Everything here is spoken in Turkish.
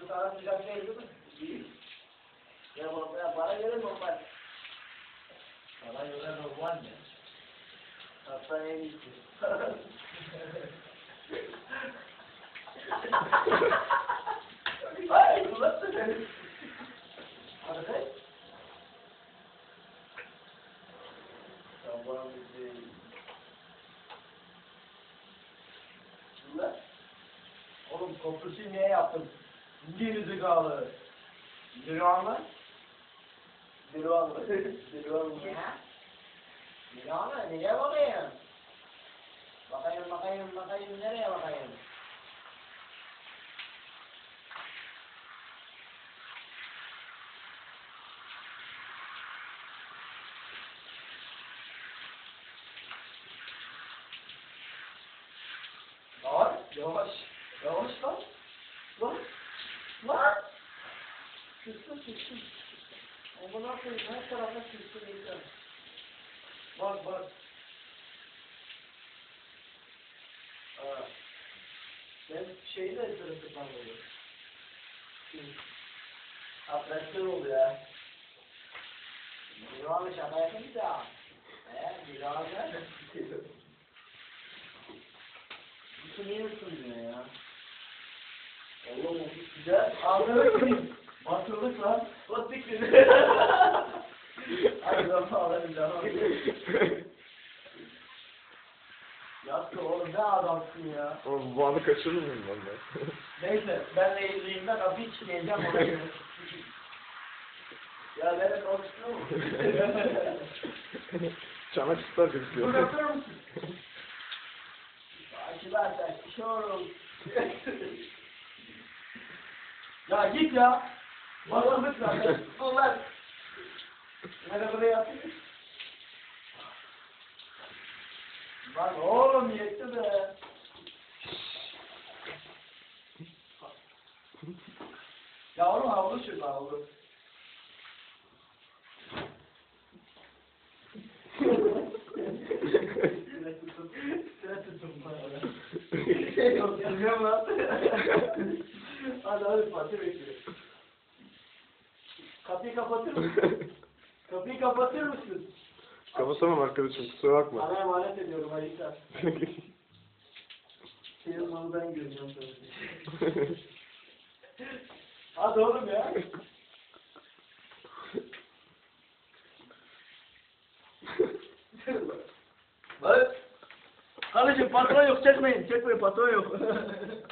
sana sıcak değil mi? Değil. Ya bana göre normal. Bana göre normal mi? Hatta en iyisi. Hayır, bu nasıl benim? Hadi. Tamam, bizi. Bunlar. Oğlum kopusu niye yaptın? Geri kaldı. Diruan mı? Diruan mı? Diruan mı? Diruan mı? Nereye bakayım? Bakayım, nereye bakayım? Yavaş, yavaş lan. Lan. Küstün. Amına koyayım, her tarafa küstün insan. Bak. Ben şeyi de sırıtıklam oluyor. Apresyon oluyor ya. Bir abi şaka yapayım da. Bir abi nerede? Bu niye ısınmıyor ya? Oğlum o güzel. Ağzına koyayım. Batırdık lan. Battık bizi. Hadi zaman alalım devam. Yattı oğlum, ne adamsın ya. Ama bu anı kaçırır mıyım ben? Neyse, ben de izleyeyimden kapı içmeyeceğim ona göre. Ya beni konuşturuyor mu? Çanak ister gözüküyor. Bırakır mısın? Arkadaşlar, şorum. Ya git ya. Bağırlık lan. Ulan. Nereye buraya yapayım? Lan oğlum yetti be. Ya oğlum havlu şu lan havlu. Sıra tutun bana. Yok yapıyorum lan. Hadi Fatih bekliyor. Kapıyı kapatır mısın? Kapıyı kapatır mısın? Kapatamam arkadaşım, kusura bakma. Sana emanet ediyorum Ayşe. Senin malı ben göreceğim sana. Hadi oğlum ya. Bak. Kardeşim patron yok, çekmeyin patron yok.